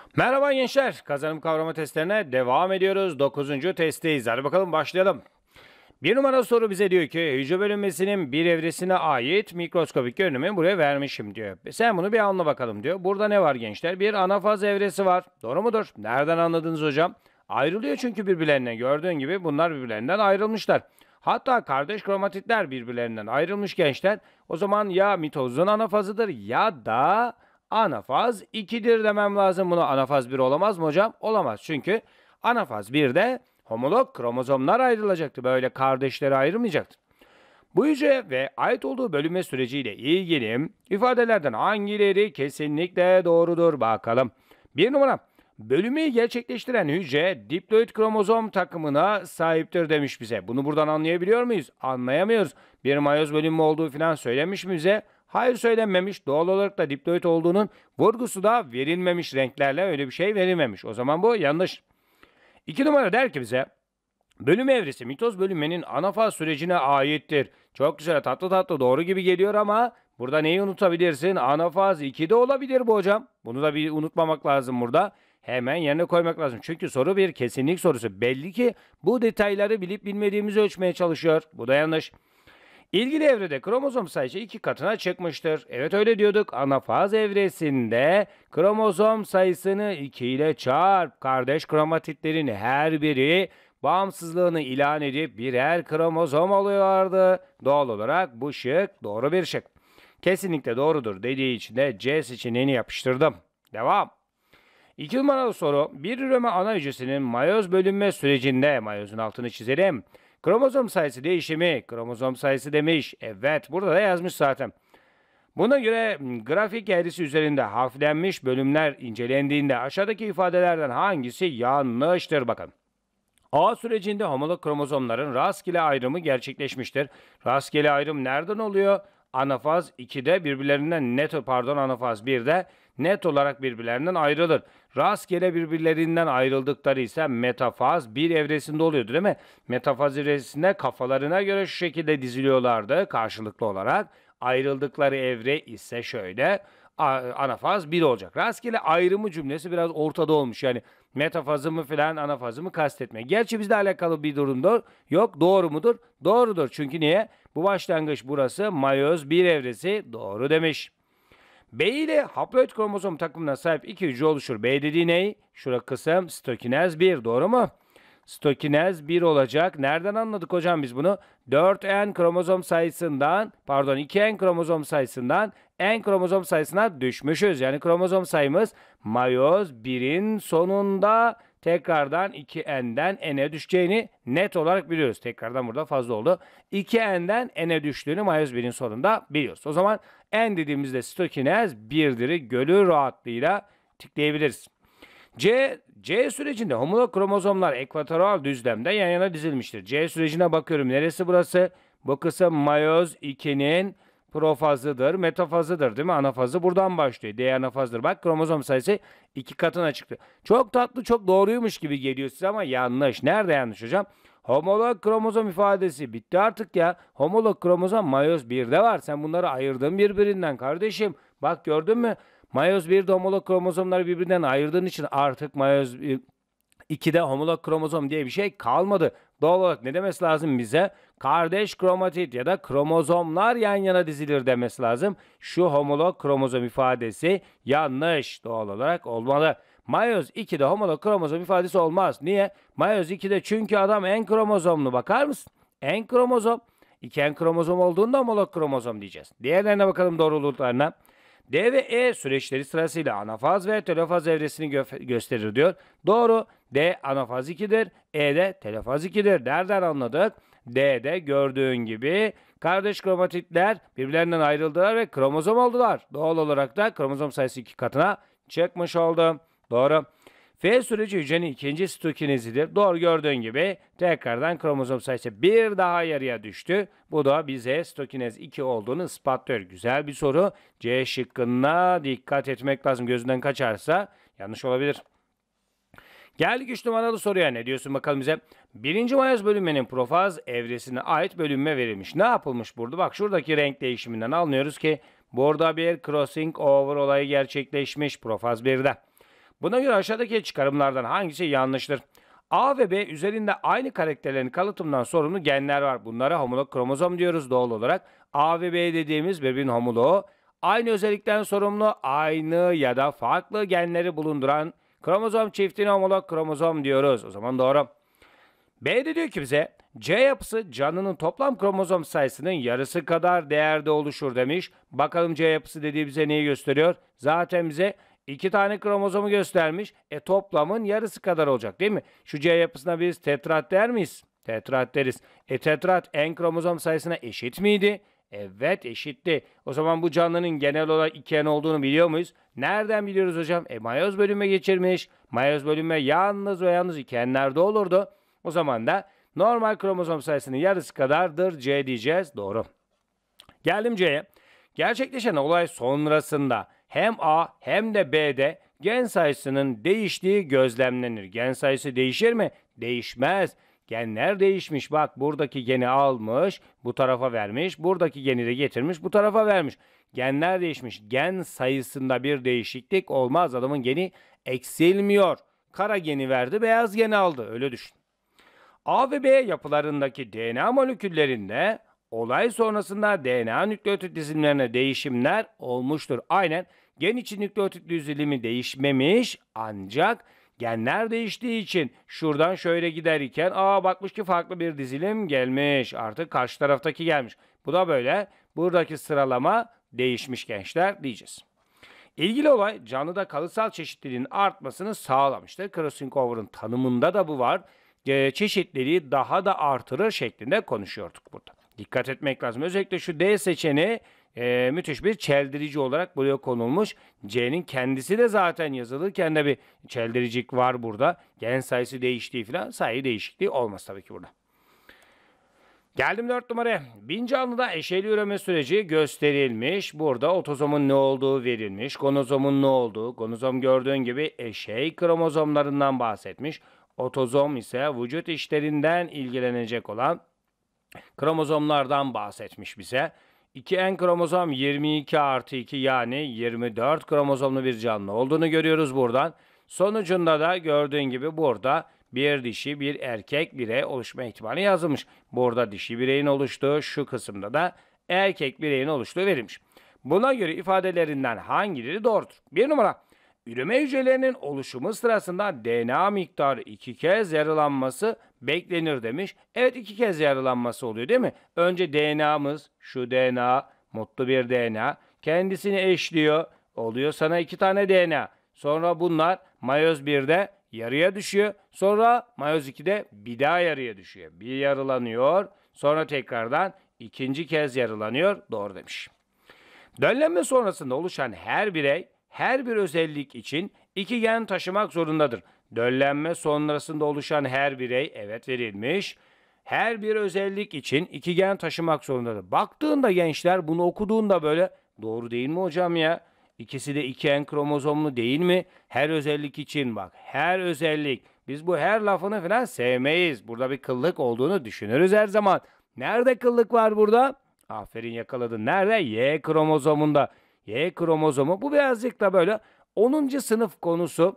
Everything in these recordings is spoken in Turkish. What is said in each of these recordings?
Merhaba gençler. Kazanım kavrama testlerine devam ediyoruz. 9. testteyiz. Hadi bakalım başlayalım. Bir numara soru bize diyor ki hücre bölünmesinin bir evresine ait mikroskobik görünümü buraya vermişim diyor. Sen bunu bir anla bakalım diyor. Burada ne var gençler? Bir anafaz evresi var. Doğru mudur? Nereden anladınız hocam? Ayrılıyor çünkü birbirlerine. Gördüğün gibi bunlar birbirlerinden ayrılmışlar. Hatta kardeş kromatitler birbirlerinden ayrılmış gençler. O zaman ya mitozun anafazıdır ya da anafaz 2'dir demem lazım. Bunu anafaz 1 olamaz mı hocam? Olamaz. Çünkü anafaz 1'de homolog kromozomlar ayrılacaktı. Böyle kardeşleri ayrılmayacaktı. Bu hücre ve ait olduğu bölünme süreciyle ilgili ifadelerden hangileri kesinlikle doğrudur bakalım. Bir numara. Bölünmeyi gerçekleştiren hücre diploid kromozom takımına sahiptir demiş bize. Bunu buradan anlayabiliyor muyuz? Anlayamıyoruz. Bir mayoz bölünme olduğu falan söylemiş mi bize? Hayır söylenmemiş. Doğal olarak da diploid olduğunun vurgusu da verilmemiş, renklerle öyle bir şey verilmemiş. O zaman bu yanlış. 2 numara der ki bize bölüm evresi mitoz bölünmenin anafaz sürecine aittir. Çok güzel, tatlı tatlı doğru gibi geliyor ama burada neyi unutabilirsin? Anafaz 2'de olabilir bu hocam. Bunu da bir unutmamak lazım burada. Hemen yerine koymak lazım. Çünkü soru bir kesinlik sorusu. Belli ki bu detayları bilip bilmediğimizi ölçmeye çalışıyor. Bu da yanlış. İlgili evrede kromozom sayısı 2 katına çıkmıştır. Evet öyle diyorduk. Anafaz evresinde kromozom sayısını 2 ile çarp. Kardeş kromatitlerin her biri bağımsızlığını ilan edip birer kromozom oluyorlardı. Doğal olarak bu şık doğru bir şık. Kesinlikle doğrudur dediği için de C seçeneğini yapıştırdım. Devam. 2 numaralı soru. Bir üreme ana hücresinin mayoz bölünme sürecinde, mayozun altını çizelim. Kromozom sayısı değişimi, kromozom sayısı demiş. Evet, burada da yazmış zaten. Buna göre grafik eğrisi üzerinde harflenmiş bölümler incelendiğinde aşağıdaki ifadelerden hangisi yanlıştır bakın. A sürecinde homolog kromozomların rastgele ayrımı gerçekleşmiştir. Rastgele ayrım nereden oluyor? Anafaz 2'de birbirlerinden anafaz 1'de net olarak birbirlerinden ayrılır. Rastgele birbirlerinden ayrıldıkları ise metafaz 1 evresinde oluyordu değil mi? Metafaz evresinde kafalarına göre şu şekilde diziliyorlardı karşılıklı olarak. Ayrıldıkları evre ise şöyle anafaz 1 olacak. Rastgele ayrımı cümlesi biraz ortada olmuş. Yani metafazı mı filan anafazı mı kastetme. Gerçi bizle alakalı bir durumda yok. Doğru mudur? Doğrudur. Çünkü niye? Bu başlangıç burası mayoz 1 evresi doğru demiş. B ile haploid kromozom takımına sahip iki hücre oluşur. B dediği ne? Şura kısım stokinez 1 doğru mu? Stokinez 1 olacak. Nereden anladık hocam biz bunu? 4n kromozom sayısından, pardon 2n kromozom sayısından n kromozom sayısına düşmüşüz. Yani kromozom sayımız mayoz 1'in sonunda tekrardan 2n'den n'e düşeceğini net olarak biliyoruz. Tekrardan burada fazla oldu. 2n'den n'e düştüğünü mayoz 1'in sonunda biliyoruz. O zaman n dediğimizde stokinez 1'dir gönül rahatlığıyla tıklayabiliriz. C sürecinde homolog kromozomlar ekvatoral düzlemde yan yana dizilmiştir. C sürecine bakıyorum. Neresi burası? Bu kısım mayoz 2'nin profazıdır, metafazıdır değil mi? Anafazı buradan başlıyor. D anafazdır. Bak kromozom sayısı 2 katına çıktı. Çok tatlı, çok doğruymuş gibi geliyor size ama yanlış. Nerede yanlış hocam? Homolog kromozom ifadesi bitti artık ya. Homolog kromozom mayoz 1'de var. Sen bunları ayırdın birbirinden kardeşim. Bak gördün mü? Mayoz 1'de homolog kromozomları birbirinden ayırdığın için artık mayoz 2'de homolog kromozom diye bir şey kalmadı. Doğal olarak ne demesi lazım bize? Kardeş kromatit ya da kromozomlar yan yana dizilir demesi lazım. Şu homolog kromozom ifadesi yanlış doğal olarak olmalı. Mayoz 2'de homolog kromozom ifadesi olmaz. Niye? Mayoz 2'de çünkü adam en kromozomlu bakar mısın? En kromozom. 2 kromozom olduğunda homolog kromozom diyeceğiz. Diğerlerine bakalım doğruluklarına. D ve E süreçleri sırasıyla anafaz ve telofaz evresini gösterir diyor. Doğru. D anafaz 2'dir. E de telofaz 2'dir. Nereden anladık? D'de gördüğün gibi kardeş kromatitler birbirlerinden ayrıldılar ve kromozom oldular. Doğal olarak da kromozom sayısı 2 katına çıkmış oldu. Doğru. F süreci hücrenin ikinci stokinezidir. Doğru gördüğün gibi tekrardan kromozom sayısı bir daha yarıya düştü. Bu da bize stokinez 2 olduğunu ispatlıyor. Güzel bir soru. C şıkkına dikkat etmek lazım. Gözünden kaçarsa yanlış olabilir. Geldik 3 numaralı soruya. Ne diyorsun bakalım bize? Birinci mayoz bölünmenin profaz evresine ait bölünme verilmiş. Ne yapılmış burada? Bak şuradaki renk değişiminden anlıyoruz ki burada bir crossing over olayı gerçekleşmiş profaz 1'de. Buna göre aşağıdaki çıkarımlardan hangisi yanlıştır? A ve B üzerinde aynı karakterlerin kalıtımından sorumlu genler var. Bunlara homolog kromozom diyoruz doğal olarak. A ve B dediğimiz birbirinin homoloğu. Aynı özellikten sorumlu, aynı ya da farklı genleri bulunduran kromozom çiftine homolog kromozom diyoruz. O zaman doğru. B de diyor ki bize C yapısı canlının toplam kromozom sayısının yarısı kadar değerde oluşur demiş. Bakalım C yapısı dediği bize neyi gösteriyor? Zaten bize 2 tane kromozomu göstermiş. Toplamın yarısı kadar olacak değil mi? Şu C yapısına biz tetrat der miyiz? Tetrat deriz. Tetrat en kromozom sayısına eşit miydi? Evet eşitti. O zaman bu canlının genel olarak 2N olduğunu biliyor muyuz? Nereden biliyoruz hocam? Mayoz bölünme geçirmiş. Mayoz bölünme yalnız ve yalnız 2N'lerde olurdu. O zaman da normal kromozom sayısının yarısı kadardır C diyeceğiz. Doğru. Geldim C'ye. Gerçekleşen olay sonrasında hem A hem de B'de gen sayısının değiştiği gözlemlenir. Gen sayısı değişir mi? Değişmez. Genler değişmiş. Bak buradaki geni almış, bu tarafa vermiş. Buradaki geni de getirmiş, bu tarafa vermiş. Genler değişmiş. Gen sayısında bir değişiklik olmaz. Adamın geni eksilmiyor. Kara geni verdi, beyaz geni aldı. Öyle düşün. A ve B yapılarındaki DNA moleküllerinde olay sonrasında DNA nükleotit dizilimlerine değişimler olmuştur. Aynen gen içi nükleotit dizilimi değişmemiş ancak genler değiştiği için şuradan şöyle giderken bakmış ki farklı bir dizilim gelmiş. Artık karşı taraftaki gelmiş. Bu da böyle. Buradaki sıralama değişmiş gençler diyeceğiz. İlgili olay canlıda kalıtsal çeşitliliğin artmasını sağlamıştır. Crossing over'ın tanımında da bu var. Çeşitliliği daha da artırır şeklinde konuşuyorduk burada. Dikkat etmek lazım. Özellikle şu D seçeneği müthiş bir çeldirici olarak buraya konulmuş. C'nin kendisi de zaten yazılırken de bir çeldiricik var burada. Gen sayısı değiştiği falan sayı değişikliği olmaz tabii ki burada. Geldim 4 numaraya. Bin canlıda eşeyli üreme süreci gösterilmiş. Burada otozomun ne olduğu verilmiş. Gonozomun ne olduğu. Gonozom gördüğün gibi eşey kromozomlarından bahsetmiş. Otozom ise vücut işlerinden ilgilenecek olan kromozomlardan bahsetmiş bize. 2N kromozom 22 artı 2 yani 24 kromozomlu bir canlı olduğunu görüyoruz buradan. Sonucunda da gördüğün gibi burada bir dişi bir erkek birey oluşma ihtimali yazılmış. Burada dişi bireyin oluştuğu, şu kısımda da erkek bireyin oluştuğu verilmiş. Buna göre ifadelerinden hangileri doğrudur? 1 numara. Üreme hücrelerinin oluşumu sırasında DNA miktarı 2 kez yarılanması beklenir demiş. Evet 2 kez yarılanması oluyor değil mi? Önce DNA'mız, şu DNA, mutlu bir DNA kendisini eşliyor. Oluyor sana 2 tane DNA. Sonra bunlar mayoz 1'de yarıya düşüyor. Sonra mayoz 2'de bir daha yarıya düşüyor. Bir yarılanıyor. Sonra tekrardan ikinci kez yarılanıyor. Doğru demiş. Döllenme sonrasında oluşan her birey her bir özellik için 2 gen taşımak zorundadır. Döllenme sonrasında oluşan her birey evet verilmiş. Her bir özellik için 2 gen taşımak zorundadır. Baktığında gençler bunu okuduğunda böyle doğru değil mi hocam ya? İkisi de 2N kromozomlu değil mi? Her özellik için bak. Her özellik. Biz bu her lafını falan sevmeyiz. Burada bir kıllık olduğunu düşünürüz her zaman. Nerede kıllık var burada? Aferin yakaladın. Nerede? Y kromozomunda. Y kromozomu. Bu birazcık da böyle 10. sınıf konusu.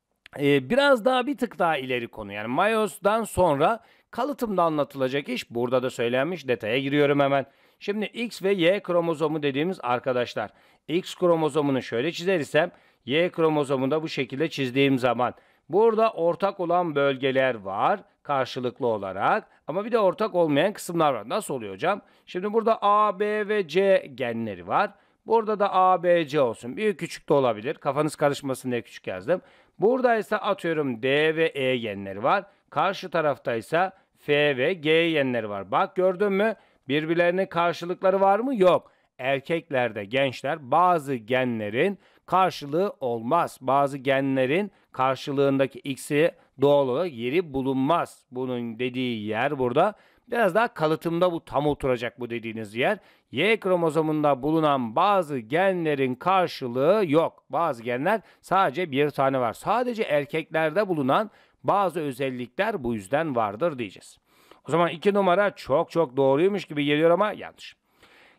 Biraz daha bir tık daha ileri konu. Yani mayozdan sonra kalıtımda anlatılacak iş. Burada da söylenmiş. Detaya giriyorum hemen. Şimdi X ve Y kromozomu dediğimiz arkadaşlar. X kromozomunu şöyle çizersem Y kromozomunu da bu şekilde çizdiğim zaman burada ortak olan bölgeler var karşılıklı olarak ama bir de ortak olmayan kısımlar var. Nasıl oluyor hocam? Şimdi burada A, B ve C genleri var. Burada da A, B, C olsun. Büyük küçük de olabilir. Kafanız karışmasın diye küçük yazdım. Burada ise atıyorum D ve E genleri var. Karşı tarafta ise F ve G genleri var. Bak gördün mü? Birbirlerine karşılıkları var mı? Yok. Erkeklerde gençler bazı genlerin karşılığı olmaz. Bazı genlerin karşılığındaki X'i doğal olarak yeri bulunmaz. Bunun dediği yer burada. Biraz daha kalıtımda bu tam oturacak bu dediğiniz yer. Y kromozomunda bulunan bazı genlerin karşılığı yok. Bazı genler sadece bir tane var. Sadece erkeklerde bulunan bazı özellikler bu yüzden vardır diyeceğiz. O zaman 2 numara çok çok doğruymuş gibi geliyor ama yanlış.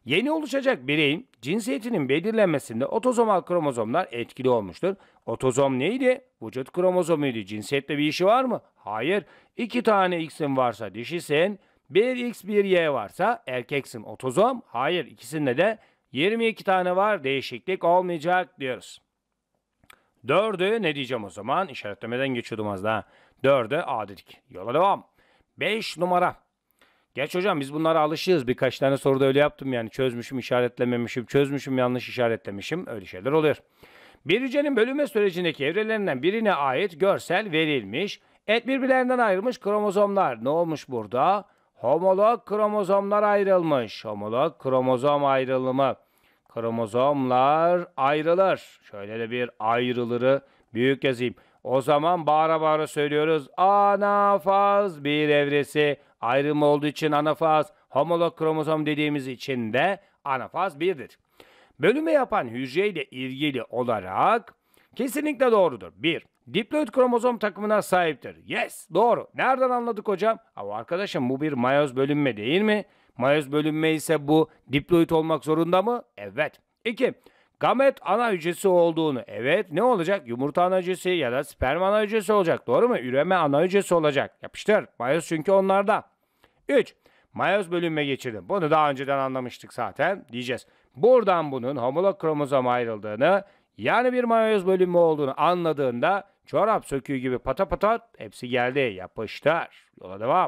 Yeni oluşacak bireyin cinsiyetinin belirlenmesinde otozomal kromozomlar etkili olmuştur. Otozom neydi? Vücut kromozomuydu. Cinsiyetle bir işi var mı? Hayır. 2 tane X'in varsa dişisin, bir X bir Y varsa erkeksin. Otozom? Hayır. İkisinde de 22 tane var. Değişiklik olmayacak diyoruz. 4'ü ne diyeceğim o zaman? İşaretlemeden geçiyordum az daha. 4'ü A dedik. Yola devam. 5 numara. Geç hocam biz bunlara alışığız. Birkaç tane soruda öyle yaptım yani. Çözmüşüm, işaretlememişim, çözmüşüm, yanlış işaretlemişim. Öyle şeyler oluyor. Bir hücrenin bölünme sürecindeki evrelerinden birine ait görsel verilmiş. Birbirlerinden ayrılmış kromozomlar. Ne olmuş burada? Homolog kromozomlar ayrılmış. Homolog kromozom ayrılımı. Kromozomlar ayrılır. Şöyle de bir ayrılırı büyük yazayım. O zaman bağıra bağıra söylüyoruz. Anafaz bir evresi. Ayrım olduğu için anafaz. Homolog kromozom dediğimiz için de anafaz 1'dir. Bölünme yapan hücreyle ilgili olarak kesinlikle doğrudur. 1. Diploid kromozom takımına sahiptir. Yes, doğru. Nereden anladık hocam? Ama arkadaşım bu bir mayoz bölünme değil mi? Mayoz bölünme ise bu diploid olmak zorunda mı? Evet. 2. Gamet ana hücresi olduğunu. Evet. Ne olacak? Yumurta ana hücresi ya da sperm ana hücresi olacak. Doğru mu? Üreme ana hücresi olacak. Yapıştır. Mayoz çünkü onlarda. 3. Mayoz bölünme geçirdi. Bunu daha önceden anlamıştık zaten. Diyeceğiz. Buradan bunun homolog kromozom ayrıldığını, yani bir mayoz bölünme olduğunu anladığında çorap söküğü gibi pata pata hepsi geldi. Yapıştır. Yola devam.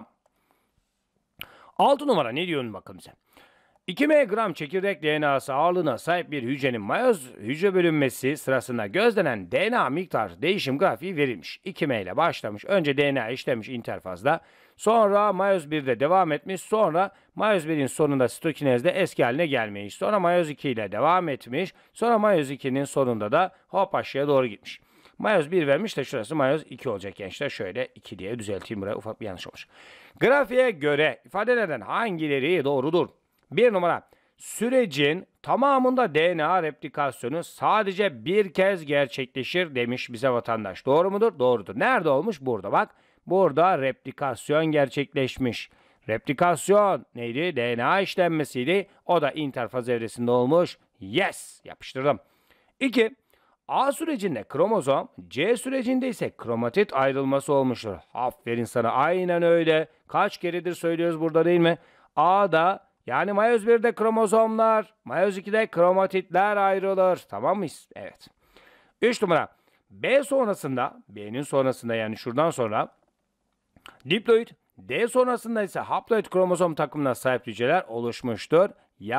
6 numara ne diyorsun bakalım sen? 2 mg çekirdek DNA'sı ağırlığına sahip bir hücrenin mayoz hücre bölünmesi sırasında gözlenen DNA miktar değişim grafiği verilmiş. 2M ile başlamış. Önce DNA işlemiş interfazda. Sonra mayoz 1'de devam etmiş. Sonra mayoz 1'in sonunda sitokinezde eski haline gelmiş. Sonra mayoz 2 ile devam etmiş. Sonra mayoz 2'nin sonunda da hop aşağıya doğru gitmiş. Mayoz 1 vermiş de şurası mayoz 2 olacak gençler. Şöyle 2 diye düzelteyim, buraya ufak bir yanlış olmuş. Grafiğe göre ifadelerden hangileri doğrudur? 1 numara. Sürecin tamamında DNA replikasyonu sadece bir kez gerçekleşir demiş bize vatandaş. Doğru mudur? Doğrudur. Nerede olmuş? Burada bak. Burada replikasyon gerçekleşmiş. Replikasyon neydi? DNA işlenmesiydi. O da interfaz evresinde olmuş. Yes! Yapıştırdım. 2. A sürecinde kromozom, C sürecinde ise kromatit ayrılması olmuştur. Aferin sana. Aynen öyle. Kaç keredir söylüyoruz burada değil mi? A'da yani mayoz 1'de kromozomlar, mayoz 2'de kromatitler ayrılır. Tamam mıyız? Evet. 3 numara. B sonrasında, B'nin sonrasında yani şuradan sonra diploid, D sonrasında ise haploid kromozom takımına sahip hücreler oluşmuştur.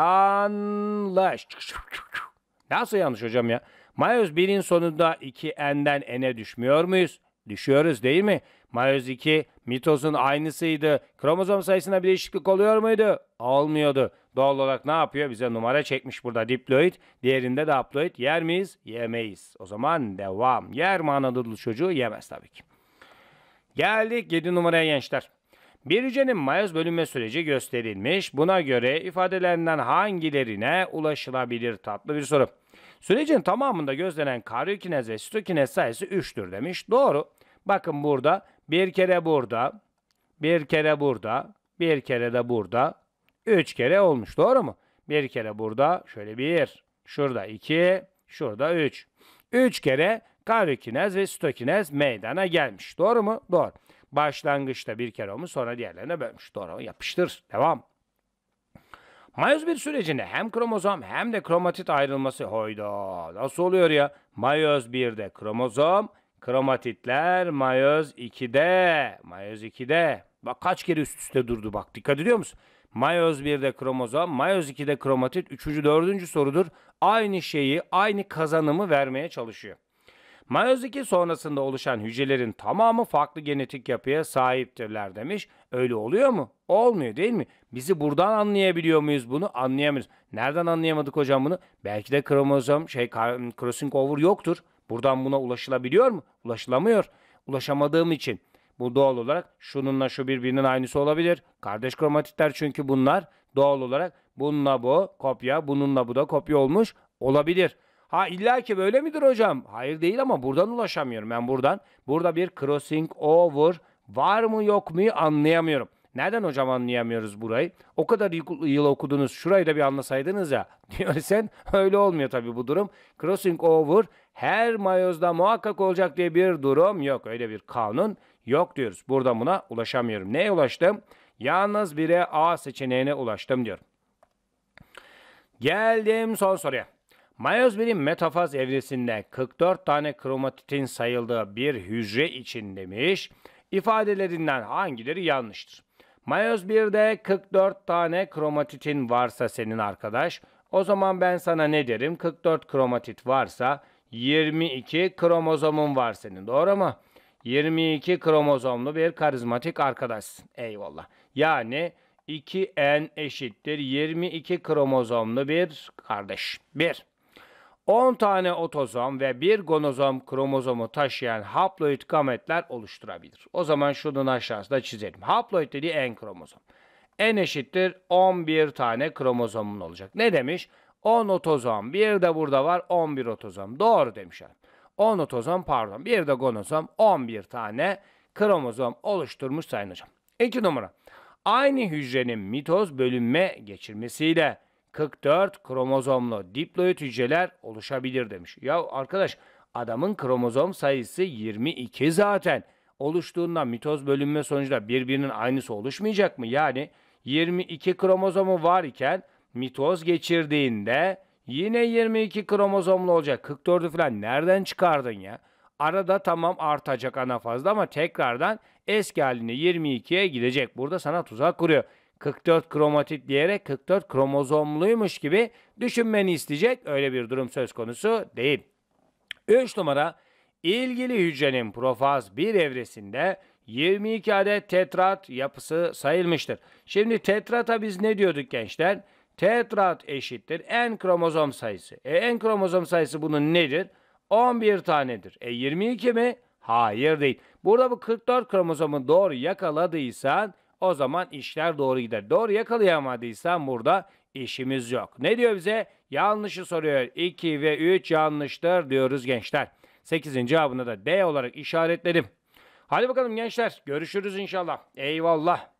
Yanlış. Nasıl yanlış hocam ya? Mayoz 1'in sonunda 2N'den N'e düşmüyor muyuz? Düşüyoruz değil mi? Mayoz 2 mitozun aynısıydı. Kromozom sayısına bir değişiklik oluyor muydu? Olmuyordu. Doğal olarak ne yapıyor? Bize numara çekmiş burada diploid. Diğerinde de haploid. Yer miyiz? Yemeyiz. O zaman devam. Yer mi Anadolu çocuğu? Yemez tabii ki. Geldik 7 numaraya gençler. Bir hücrenin mayoz bölünme süreci gösterilmiş. Buna göre ifadelerinden hangilerine ulaşılabilir? Tatlı bir soru. Sürecin tamamında gözlenen karyokinez ve sitokinez sayısı 3'tür demiş. Doğru. Bakın burada bir kere burada, bir kere burada, bir kere de burada, 3 kere olmuş. Doğru mu? Bir kere burada, şöyle 1, şurada 2, şurada 3. 3 kere karyokinez ve sitokinez meydana gelmiş. Doğru mu? Doğru. Başlangıçta bir kere olmuş, sonra diğerlerine bölmüş. Doğru. Yapıştır. Devam. Mayoz bir sürecinde hem kromozom hem de kromatit ayrılması. Hoyda nasıl oluyor ya? Mayoz 1'de kromozom, kromatitler mayoz 2'de. Mayoz 2'de. Bak kaç kere üst üste durdu bak. Dikkat ediyor musun? Mayoz 1'de kromozom, mayoz 2'de kromatit. 3. 4. sorudur. Aynı şeyi, aynı kazanımı vermeye çalışıyor. Mayoz 2 sonrasında oluşan hücrelerin tamamı farklı genetik yapıya sahiptirler demiş. Öyle oluyor mu? Olmuyor değil mi? Bizi buradan anlayabiliyor muyuz bunu? Anlayamıyoruz. Nereden anlayamadık hocam bunu? Belki de kromozom crossing over yoktur. Buradan buna ulaşılabiliyor mu? Ulaşılamıyor. Ulaşamadığım için bu doğal olarak şununla şu birbirinin aynısı olabilir. Kardeş kromatitler çünkü bunlar doğal olarak bununla bu kopya, bununla bu da kopya olmuş olabilir. Ha illa ki böyle midir hocam? Hayır değil ama buradan ulaşamıyorum. Ben burada bir crossing over var mı yok mu anlayamıyorum. Neden hocam anlayamıyoruz burayı? O kadar yıl okudunuz, şurayı da bir anlasaydınız ya. Diyorsan öyle olmuyor tabii bu durum. Crossing over her mayozda muhakkak olacak diye bir durum yok. Öyle bir kanun yok diyoruz. Burada buna ulaşamıyorum. Neye ulaştım? Yalnız bire A seçeneğine ulaştım diyorum. Geldim son soruya. Mayoz 1'in metafaz evresinde 44 tane kromatitin sayıldığı bir hücre için demiş. İfadelerinden hangileri yanlıştır? Mayoz 1'de 44 tane kromatitin varsa senin arkadaş, o zaman ben sana ne derim? 44 kromatit varsa 22 kromozomun var senin. Doğru mu? 22 kromozomlu bir karizmatik arkadaşsın. Eyvallah. Yani 2n eşittir 22 kromozomlu bir kardeş. 1. 10 tane otozom ve 1 gonozom kromozomu taşıyan haploid gametler oluşturabilir. O zaman şunun aşağısında çizelim. Haploid dediği n kromozom. N eşittir 11 tane kromozomun olacak. Ne demiş? 10 otozom. Bir de burada var 11 otozom. Doğru demişler. 10 otozom pardon. Bir de gonozom 11 tane kromozom oluşturmuş sayın hocam. 2 numara. Aynı hücrenin mitoz bölünme geçirmesiyle 44 kromozomlu diploid hücreler oluşabilir demiş. Ya arkadaş adamın kromozom sayısı 22 zaten. Oluştuğunda mitoz bölünme sonucunda birbirinin aynısı oluşmayacak mı? Yani 22 kromozomu var iken mitoz geçirdiğinde yine 22 kromozomlu olacak. 44'ü falan nereden çıkardın ya? Arada tamam artacak anafazda ama tekrardan eski haline 22'ye gidecek. Burada sana tuzak kuruyor. 44 kromatit diyerek 44 kromozomluymuş gibi düşünmeni isteyecek. Öyle bir durum söz konusu değil. 3 numara ilgili hücrenin profaz 1 evresinde 22 adet tetrat yapısı sayılmıştır. Şimdi tetrata biz ne diyorduk gençler? Tetrat eşittir n kromozom sayısı. N kromozom sayısı bunun nedir? 11 tanedir. 22 mi? Hayır değil. Burada bu 44 kromozomu doğru yakaladıysan o zaman işler doğru gider. Doğru yakalayamadıysan burada işimiz yok. Ne diyor bize? Yanlışı soruyor. 2 ve 3 yanlıştır diyoruz gençler. 8'in cevabını da D olarak işaretledim. Hadi bakalım gençler. Görüşürüz inşallah. Eyvallah.